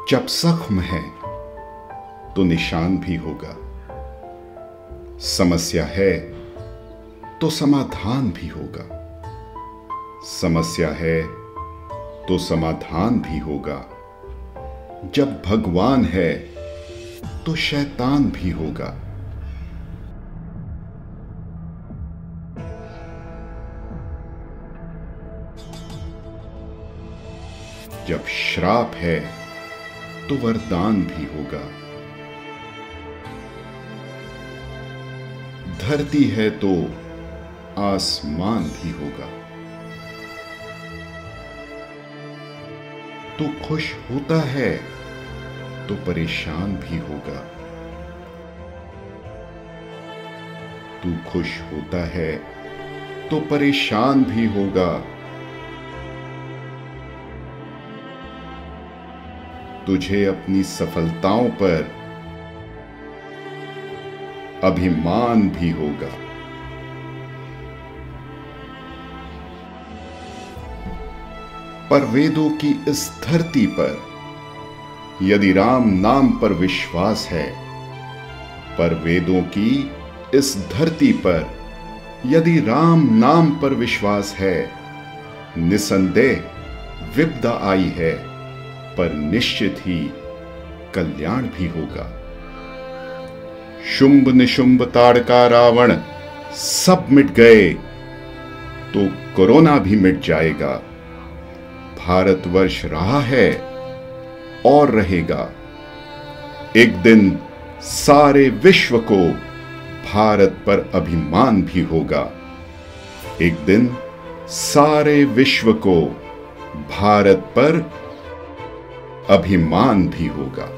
जब जख्म है तो निशान भी होगा, समस्या है तो समाधान भी होगा, समस्या है तो समाधान भी होगा। जब भगवान है तो शैतान भी होगा। जब श्राप है तो वरदान भी होगा, धरती है तो आसमान भी होगा। तू खुश होता है तो परेशान भी होगा, तू खुश होता है तो परेशान भी होगा। तुझे अपनी सफलताओं पर अभिमान भी होगा। पर वेदों की इस धरती पर यदि राम नाम पर विश्वास है, पर वेदों की इस धरती पर यदि राम नाम पर विश्वास है, निसंदेह विपदा आई है, पर निश्चित ही कल्याण भी होगा। शुंभ निशुंभ ताड़का रावण सब मिट गए तो कोरोना भी मिट जाएगा। भारतवर्ष रहा है और रहेगा। एक दिन सारे विश्व को भारत पर अभिमान भी होगा। एक दिन सारे विश्व को भारत पर अभिमान भी होगा।